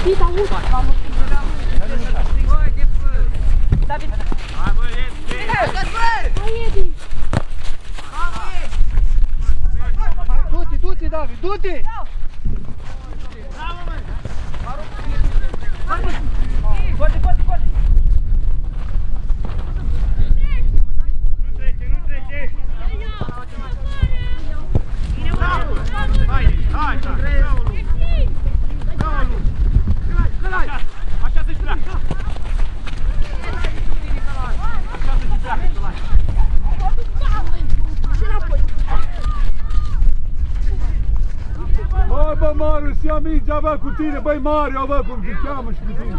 Du-te, David, du-te! Corte! Nu trece! Hai! Așa se pleacă! Hai bă, Marius, ia mingea, bă, cu tine, băi Mario, bă, cum te cheamă și cu tine.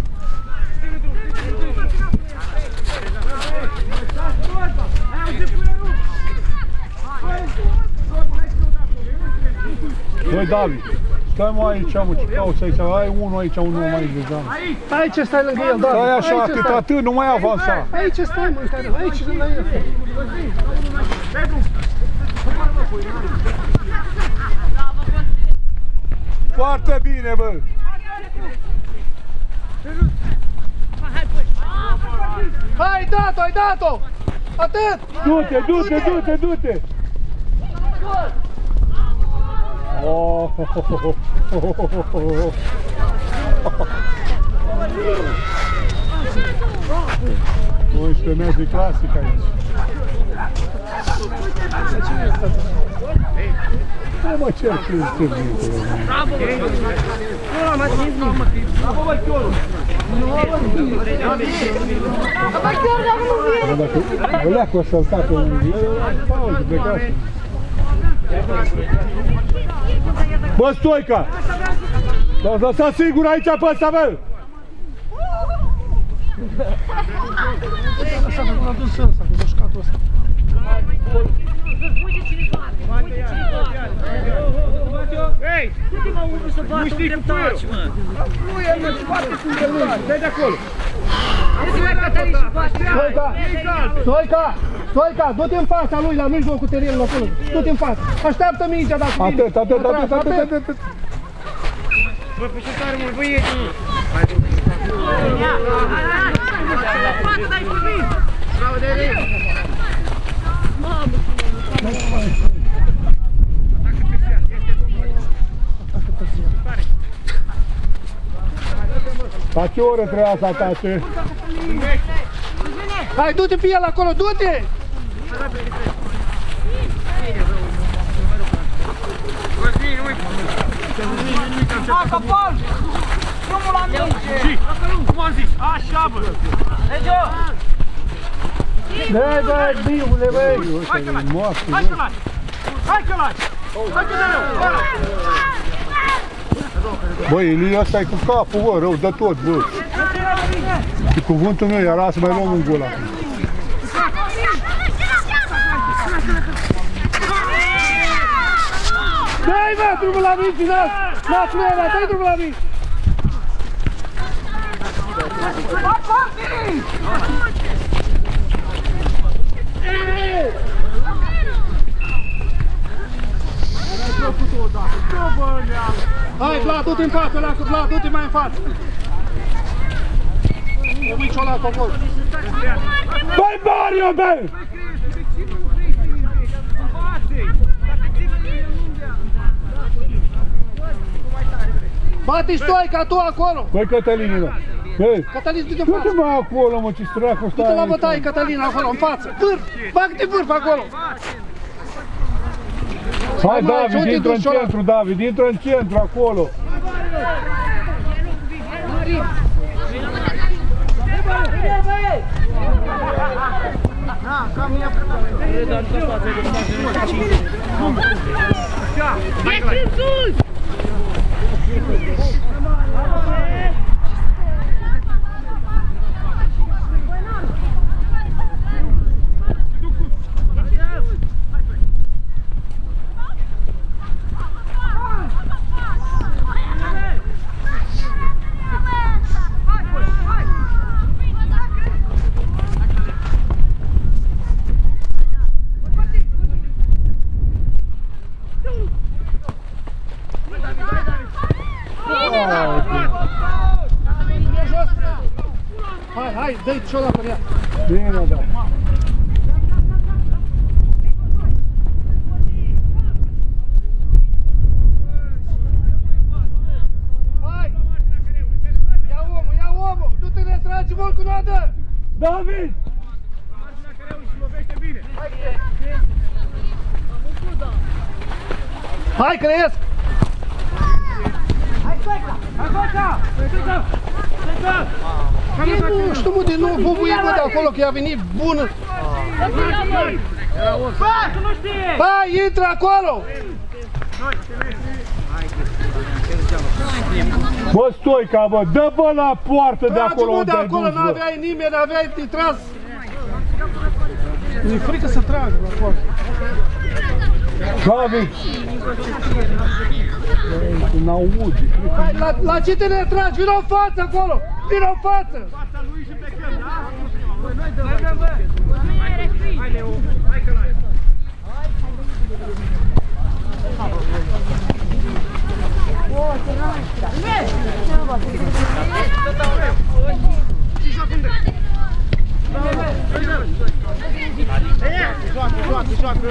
Băi, David, stai mă aici, mă, ce cauți aici, ai unul aici, unul mai aici deja. Aici stai lângă el, David. Stai așa, atât, nu mai avansa. Aici stai, mă, aici lângă el. Foarte bine, bă! Hai, ai dat-o! Atât! Du-te! Oh, 11 metri clasic aici. Nu mă cer ce întâlnite. Bravo! Nu l-am atins, nu am atins. Bravo, băi, Chiorul! Băi, Chior, dacă nu vine! Dacă leacul a săltat pe un pauză, plecați. Bă, Stoica! L-ați lăsat singur aici pe ăsta, bă! Așa că l-a dus ăsta, cu doșcatul ăsta. Ei! Nu știi cu puiul! Nu e, mă, scoate cu el, dai de acolo! Stoica, du-te în fața lui, la mijlocul terenului acolo. Du-te în față. Așteaptă mingea dacă vine. Atât. Bă, pe ce tare mult, băieți! Bravo, de-aia! La ce oră trebuia să atace? Hai, du-te pe el acolo, du-te! Ha, capal! Drumul la minge! Cum am zis? Așa, bă! Legio! Băi, biule, băi! Hai că lași! Hai că lași! Hai că lași! Hai că dă rău! Băi, Ilie, ăsta e cu capul, bă, rău de tot, bă! Și cuvântul meu era să mai luăm un gol acum. Dai, bă, drumul la minge, n-ați mea, dai drumul la minge! Hai, Vlad, du-te în față, Vlad, du-te mai în față! O miciolată acolo! Băi, Mario, băi! Bate Stoica, tu acolo! Băi, Cătălină! Băi! Cătălin, du-te în Du-te față! mai acolo, mă, ce stracu stai! Du-te la bătaie, Cătălin, acolo, în față! Vârf! Bagă-te vârf acolo! Hai, David, intră în centru, David, intră în centru, acolo! Hai, dă-i ciola pe ea. Bine, da. Hai! Ia omul! Nu te retragi mult cu noadă! David! Hai, Cresc! Nu știu, mă, de nou bubuie, bă, de acolo, că i-a venit bună. Hai, intră acolo! Bă, Stoica, bă, dă bă la poartă de acolo unde ai dus, bă. de acolo, n-aveai nimeni, n-aveai de tras. E frică să tragă la poartă. David! N-auzi. Hai, la ce te retragi? Vino în față acolo! Vino în față! Fața lui și plecăm, da? Noi dăm, bă! Hai, Leo, hai că l-ai! Joacă!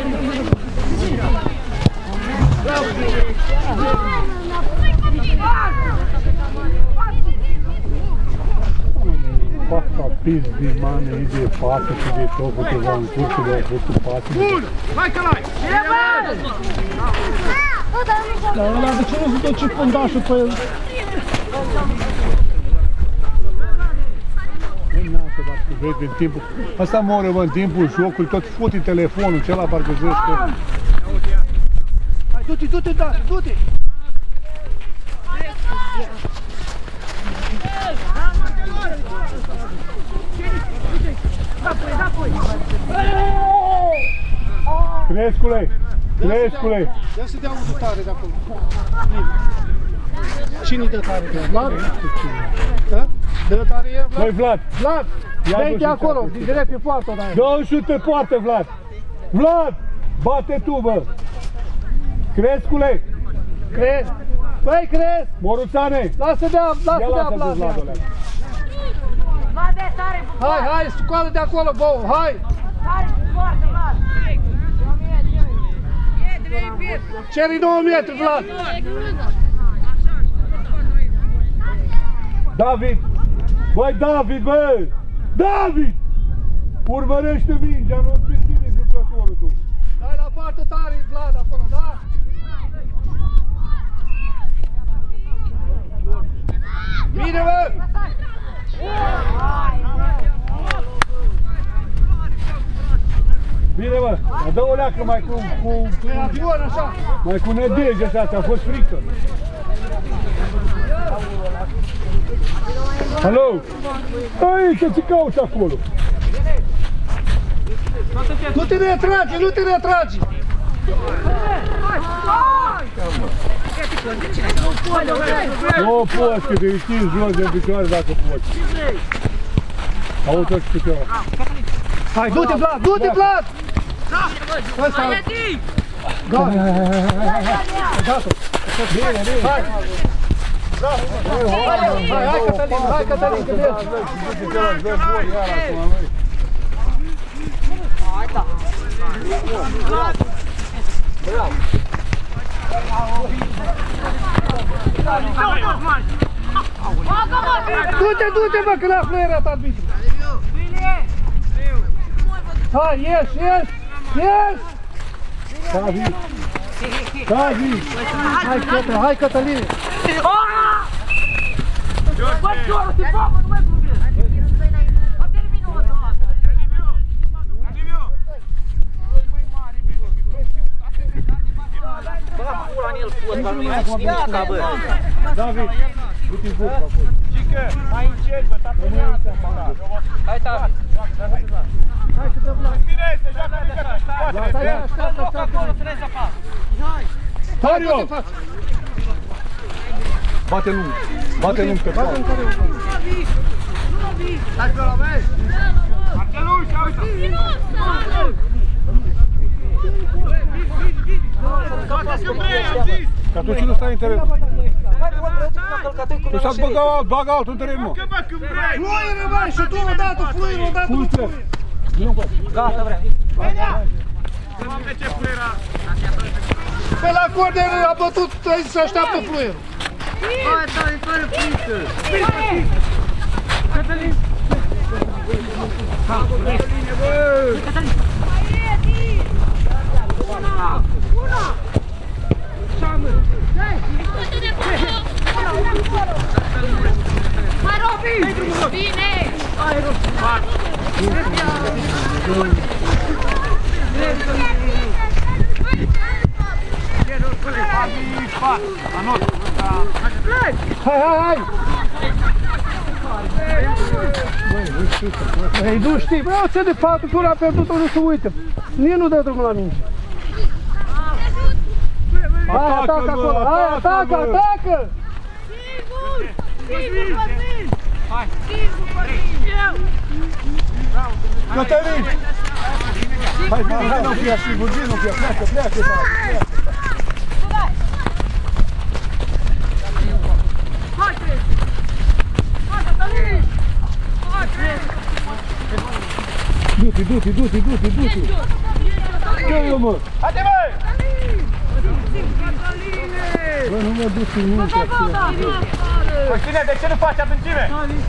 Pasta pizdi, mane, ide pasă și de tot, că v-am spus că le-au făcut pasă. Bun! Hai că l-ai! Dar ăla de ce nu se duce fundașul pe el? Vezi, în timpul... Asta mă mă, în timpul jocului, tot futi telefonul, celălalt parcă zici că... Hai, du-te, da, du-te! Crescule! Crescule! Ia să dea unul tare de acolo. Cine-i dă tare de Vlad? Da? Dă tare e Vlad? Băi, Vlad! Vlad! Dă-i de acolo, direct pe poartă, da. Dă-o și pe poartă, Vlad! Vlad! Bate tu, bă! Crescule! Cresc! Băi, Cresc! Moruțane! Lasă dea Vlad! Hai, scoală de acolo, bă, hai! Ceri 9 metri, Vlad! David! Băi, David, bă! David! Urmărește mingea, nu te ține jucătorul tu! Dai la partea tare, Vlad, acolo, da? Bine, bă! Bine, bă! Dar dă o leacă mai cu Avion, așa! mai cu nădejde așa, a fost frică! Alo! Aici, ce cauți acolo? Nu te retragi, nu te retragi! Nu poți, că te ridici jos de picioare dacă poți. Auzi-o și picioare. Hai, du-te, Vlad, du-te, Vlad! Ăsta! Gata! Gata! Bine, bine! Hai! Hai, Cătălin, hai, Cătălin, că vezi! Hai, da! Bravo! Du-te, bă, că n-a fluierat arbitru! Hai, ieși! David! David! Hai, Cătălin! Bă, Ciorul, te papă, nu mai plăbesc! Am terminat o dată! Bă, pula în el, fotbal, nu e știata, bă! David! Du-te în fotbal acolo! Gică, mai încet, bă, ta plenează! Hai, David! Hai, că dă Vlad! Bine, se joacă de gata, stai! Așteaptă! Acolo, trezi afară! Hai! Mario! Bate lung! Bate lung pe cap! Stai pe ăla, vezi? Marcelul, și uite! Gata, să vrei, am zis! Că atunci nu stai în teren! Hai, bă, vreau să mă călcatoi cu Tu să-ți bagă altul în teren, mă. Fluieră, mai, și tu odată fluieră, odată nu fluieră. Gata, vrea. Pe la corner a bătut, aici se așteaptă fluierul. Hai, dai, fără plică. Cătălin! Cătăline, bă! Cătălin! Una! Șamă! Hai, Robi! Bine! Hai, Robi! Hai! Ei, nu știi, bă, ce de patru, tu l-a pierdut-o, nu se uită. Nici nu dă drumul la minge. Hai, atacă acolo, hai, atacă, atacă! Singur, Cosmin! Hai! Singur, Cosmin! Eu! Cătălin! Hai, nu fie sigur, nu fie, pleacă, pleacă. Hai, Cres! Hai, Cătălin! Hai, Cres! Du-te! Ce-i, mă? Haide, bă! Cătăline! Bă, nu mă duci în muncă. Costine, de ce nu faci adâncime?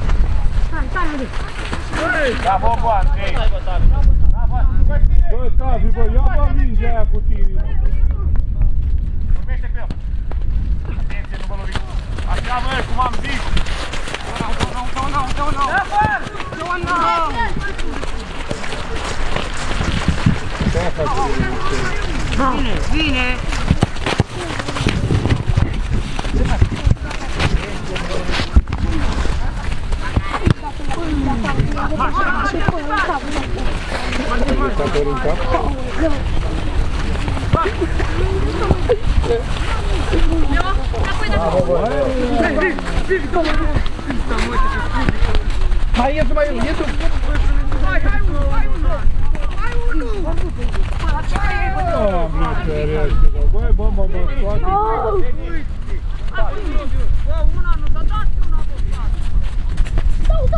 Stai, Bravo, bă, Andrei! Bă, Tavi, bă, ia-mă mingea aia cu tine. Urmește cu el! Atenție, nu vă lovi! Așa, bă, cum am zis! Bine! Hai, iesu mai, iesu! Hai, unul! Doamne, ferește, băi, bă, mă scoate. Bă, una nu, dar dați una, bă,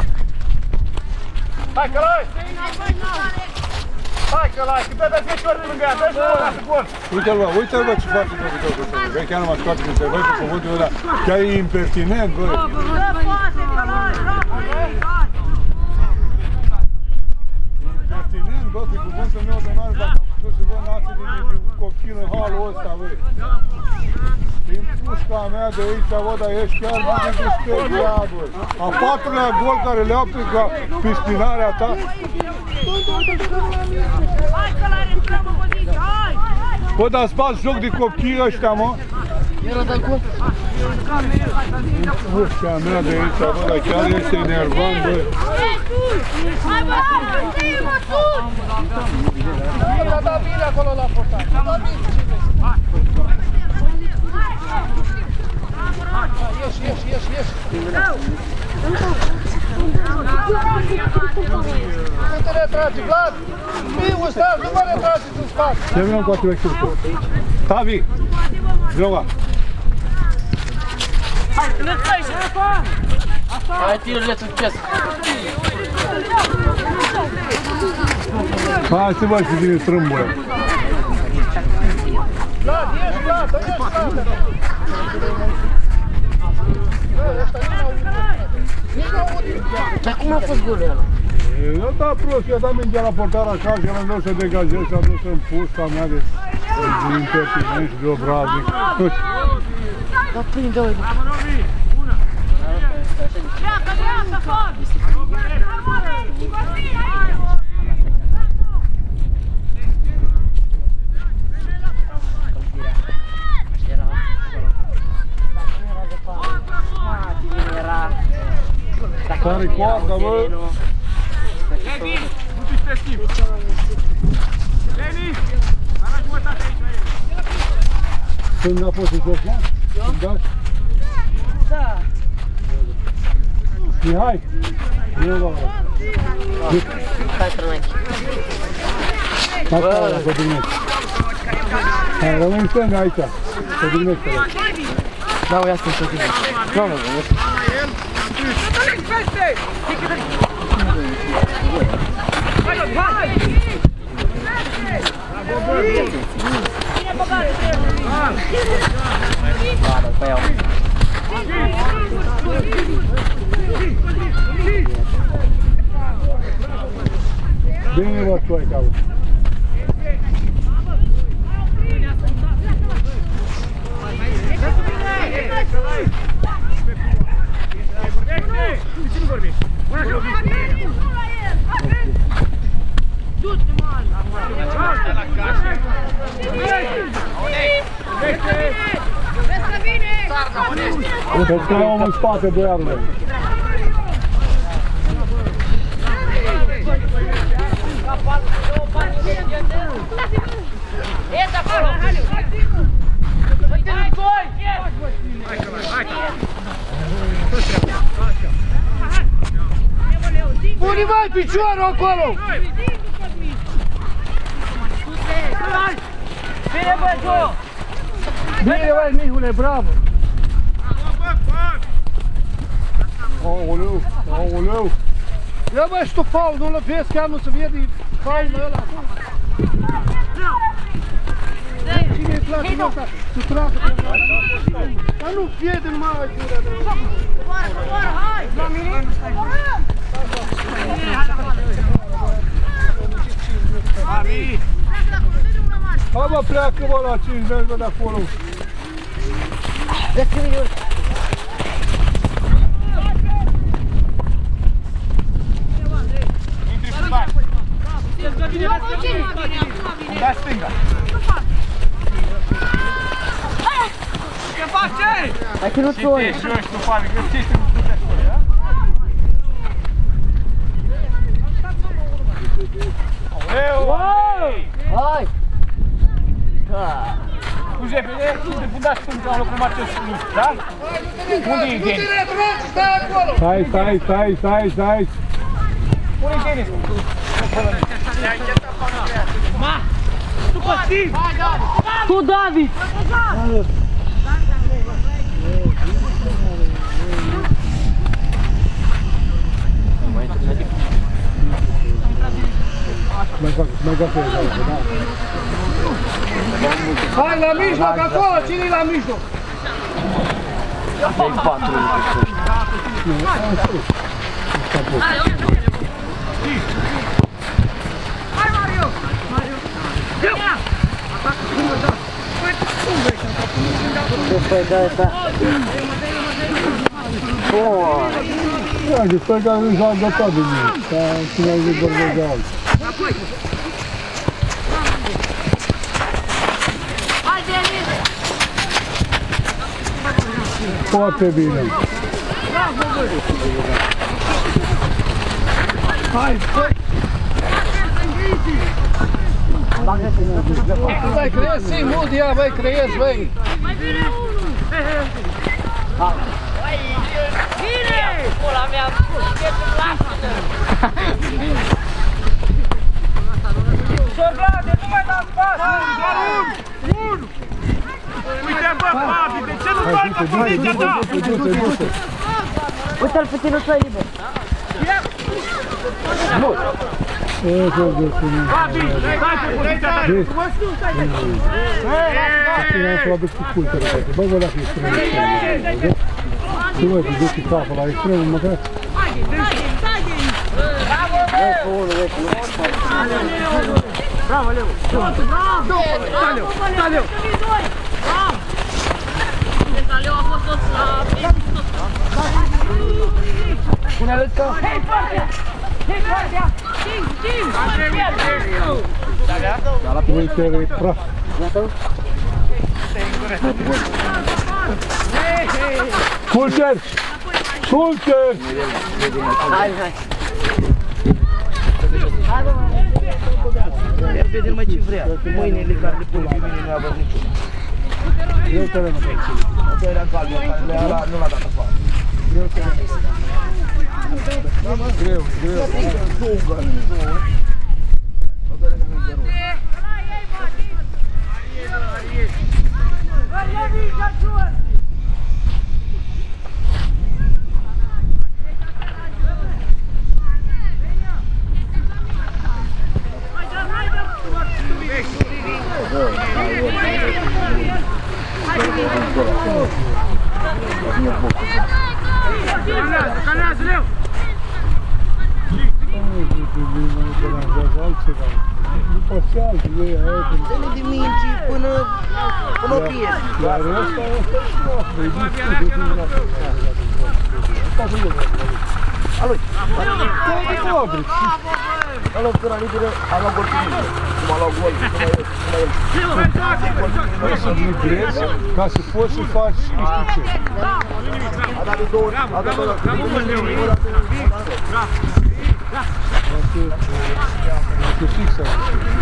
Hai, Călai! Hai, Călai, că te-ai dat ori lângă ea, dă-și la ăla, gol! Uite-l, bă, ce face jucătorul ăsta, bă, chiar nu mă scoate când se văd cu cuvântul ăla, chiar e impertinent, bă. Dă pase, Călai, bravo, hai! Impertinent, bă, pe cuvântul meu de mare, dacă am putut să vă naște de copil în halul ăsta, bă. Din pușca mea de aici, bă, dar ești chiar bine de speriat, bă. A patrulea gol care le-au pe spinarea ta. Hai, Călai, intrăm în poziție, hai! Bă, dar-ți bați joc de copii ăștia, mă. Era de acolo. Pușca mea de aici, bă, dar chiar este enervant, bă. Hai, bă, mă sus! A dat bine acolo la portar. A dat bine, ce vezi? Ieși. Nu te retragi, Vlad! Miu, stai, nu mă retrageți în spate! Ce vreau cu atât de Tavi! Vinova! Hai, lăsai, șefa! Hai, tirurile, succes! Hai să văd ce vine strâmbulă! Vlad, ieși, Vlad! Nici n-au auzit! Dar cum a fost golul ăla? Eu da prost, i-a dat mingea la portar așa și el îndoi să degajez și a dus în pușca mea de impertinent și de obraznic. Dar prinde-o! Bravo, Robi! Bună! Dreapta, far! Care coarda, bă! Levi, nu te pe schimb! Levi, ara jumătate aici la el! Când a fost în Sofia? Când dați? Da! Mihai! Eu la Hai, Trănachi! Acolo, pe Dumnezeu! Hai, rămâi în stânga aici, pe Dumnezeu! Da, o ia să-mi știu. Nu, nu, nu. Bine, bă, tu ai caut. Uite, stai omul în spate, băiarule. Pune mai piciorul acolo! Bine, bă, Joe! Bine, băi, Mihule, bravo! Aoleu, aoleu! Ia băi, și tu faul, nu lăpesc, chiar nu se vede faul ăla. Cine îi place de ăsta? Să tragă pe ăla. Dar nu pierde numai aici. Coboară, hai! La mine? Mami! Hai mă, pleacă mă la 5 mergi mă de acolo. Vezi că vine urcă. Intri și bani! Da stânga! Ce faci? Ai ținut Și te și eu și tu, Fabi, că ce ești în de acolo, da? Aoleu! Hai! Scuze, repede, de fundaș stânga în locul Marcel Sulus, da? Unde e Denis? Nu te retragi, stai acolo! Stai! Unde e Denis? Ma! Tu Costin! Tu, David! Mai gata, da. Hai la mijloc, acolo, cine-i la mijloc? Hai, Mario! Păi, da. Ia, că stai că nu s-a gătat de mine. Ca cine ai zis vorbesc de alții. Hai, Denis! Foarte bine. Hai, stai! Băi, crezi, ții mult, ia, băi, crezi, băi! Mai bine unul! Bine! Pula mea, ce plașină! Sorglade, nu mai dați pas! Doar unul! Uite, bă, Fabi, de ce nu faci pe poziția ta? Uite-l pe tine, tu ai liber. Fabi, stai pe poziția ta! Cine am să aduc cu cultere, frate. Bă, vă dacă extremul extremul. Tu mă, te duci cu capul la extremul, măcar? Bravo, Leu! Bravo! Da, Leu! Leu a fost tot la... Pune-le ca! Hei, partea! Hei, partea! Cing! Uite, e praf. Culter! Culter! Hai. Vede numai ce vrea. Mâinile care le pune pe mine nu i-a văzut niciuna. Greu terenul pe aici. Asta era calm, care nu l-a dat afară. Greu terenul. Greu. ceva. După sealtă, ei, aia, Dă-ne de minci până o pierd. iar ăsta e noastră, e Alui! Dobric. A luat până liberă, a luat gol cu mine. Cum a luat gol, cum a el. Vrei să driblezi ca să poți să faci știu ce. A dat de două ori, a dat de două ori. Asta e fix aici.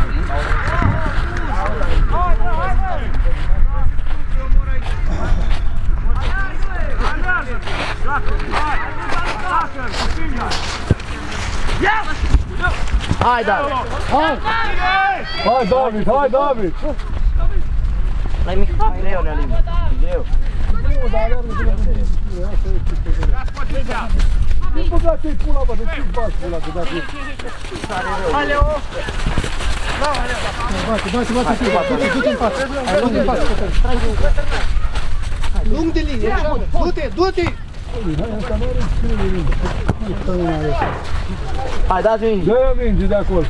Hai, David! Hai! Hai, David! Hai, David! L-ai mic, greu, Nealim. E greu. Nu, dar are până la asta e ce te nu băgați-i pula, bă, de ce-i bați pula, că dacă e... Hai, Leo! Bate, du-te în față. Hai, du-te în față. Lung de linie, așa, du-te, du-te! Hai, asta nu are scrie de mine. Asta nu are asta. Hai, dați-mi mingi. Dă-i o minge de acolo.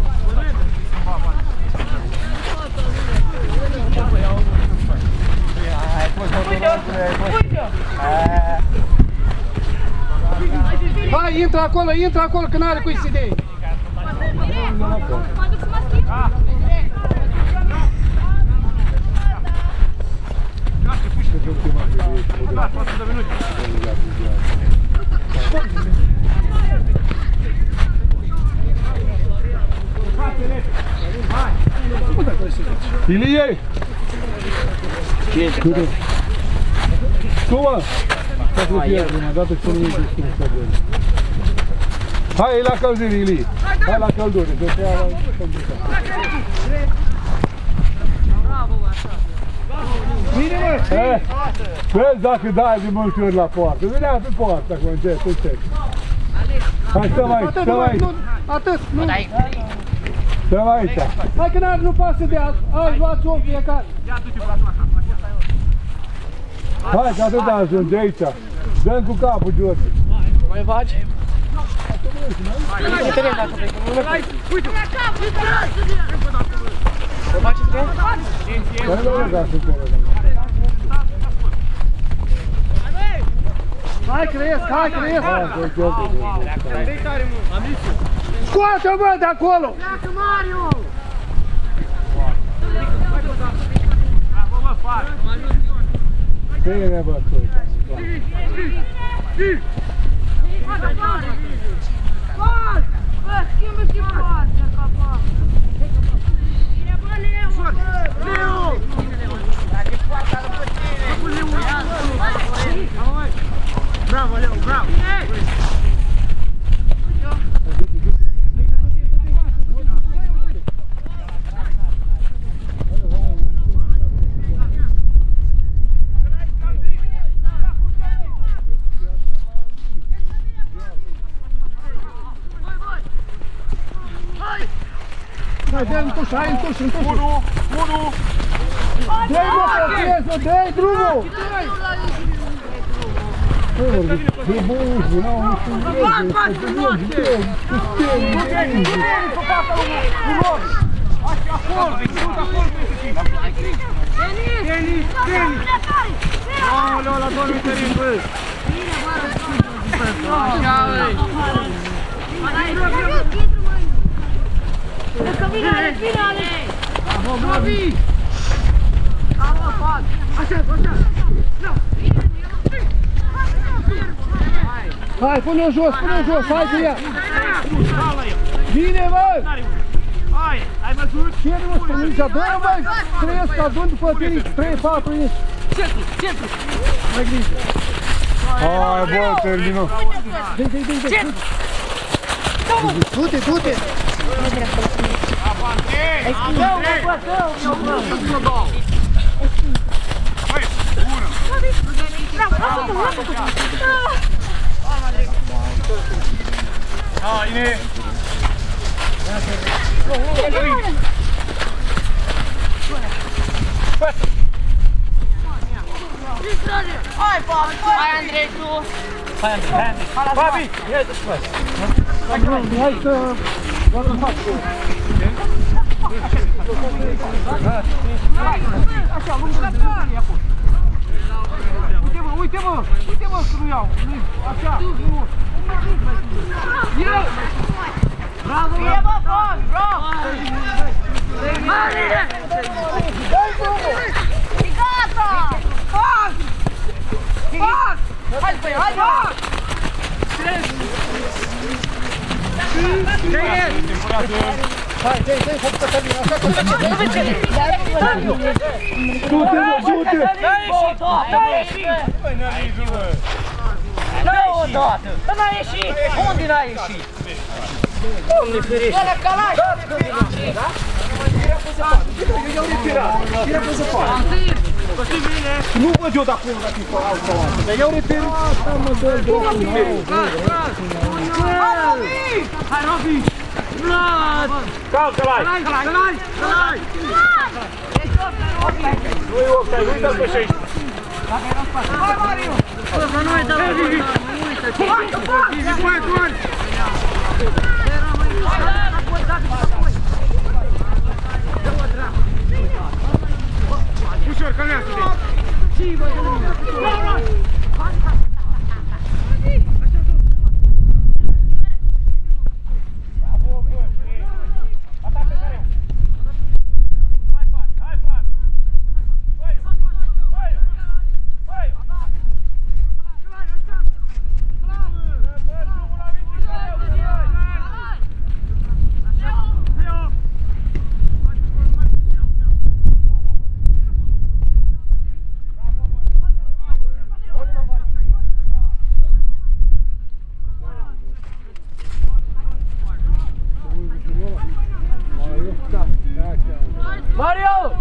Hai, intră acolo, că n-are cui să idei. Ilie! Tu, mă! Hai, e la căldură, Ilie! Hai la căldură, să te ia la căldură. Bine, mă! Vezi dacă dai de multe ori la poartă. Venea pe poartă acolo, încet, încet. Hai, stăm aici, stăm aici. Atât, nu. Stăm aici. Hai că nu pasă de alt. Hai, luați om fiecare. Hai, că atât ajunge aici. Dă-mi cu capul, George. Mai faci? Uite! Uite! Mai faceți bine? Dar nu rega să coră. Hai, cresc, hai, cresc. Hai, că George. Scoate-o, bă, de acolo. Pleacă, Mario! Bine, bă, coi. Bă, schimbă-ți fața, capa! Bine, bă, Leo! Leo! Bravo, Leo, bravo! Hai, dă-i în tuș, hai în tuș, în tuș. 1! Dă-i, mă, că crezi, mă, dă-i drumul. E bun, n-au niciun greu. Denis! Aoleu, la domnul Terin, bă! Așa, băi! Dacă vine ale, vine ale! Gabi! Așa, așa! Hai, pune-o jos, hai cu ea! Bine, bă! Hai, ai văzut? Cine, mă, strămingea? Dă-i, băi! Trăiesc, adun după tine, 3-4 inși. Centru! Mai grijă! Hai, bă, termină. Dă-i! Du-te, du-te! Haide! Hai, Fabi! Hai, Andrei, tu! Hai, Andrei! Fabi! Ia-te-ți faci! Hai să... Doar în față. Așa, lungă-i acolo. Uite-mă, că nu iau. Așa, nu. Eu! Bravo, bine, bă, bravo! Marine! E gata! Pas! Pas! Hai, băi, hai, bă! Ce e? Hai, dai, să putea să vină, așa că să vină. Du-te! N-a ieșit! Nu odată! N-a ieșit! Unde n-a ieșit? Doamne ferește! Ia-le calai! Nu văd eu de acolo dacă e fără altă oamă. Dar iau reperul. Asta mă dă doamne. Hai, Robi! Vlad! Cal, călai! Călai! Nu-i offside, nu-i dă pe 16. Hai, Mariu! Să nu-i dă pe 16. Hai, Doar! Ușor, căleasă-te! Mario!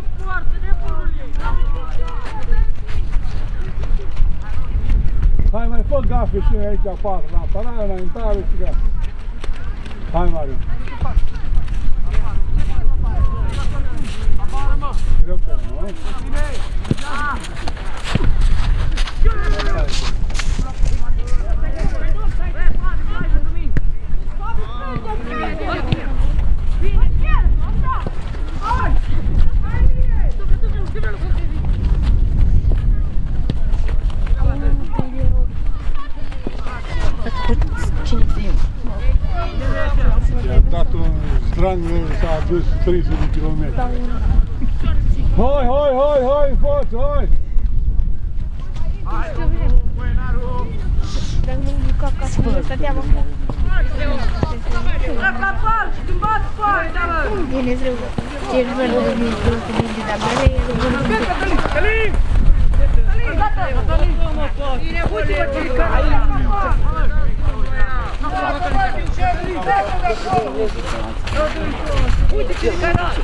Hai mai fă gafe și noi aici afară, la apărare, înaintare și gafe. Hai, Mariu. Greu că nu, i-a dat un strang, s-a adus 300 de kilometri. Hai, forță, hai! Dacă nu duc acasă, nu stăteam acum. Bine, zreu. Ești verde de mine, dar mare e Călin! Uite ce canal!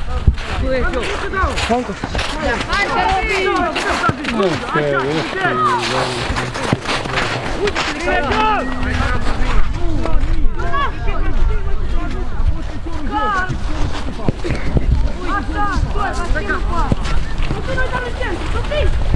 Asta! Stai,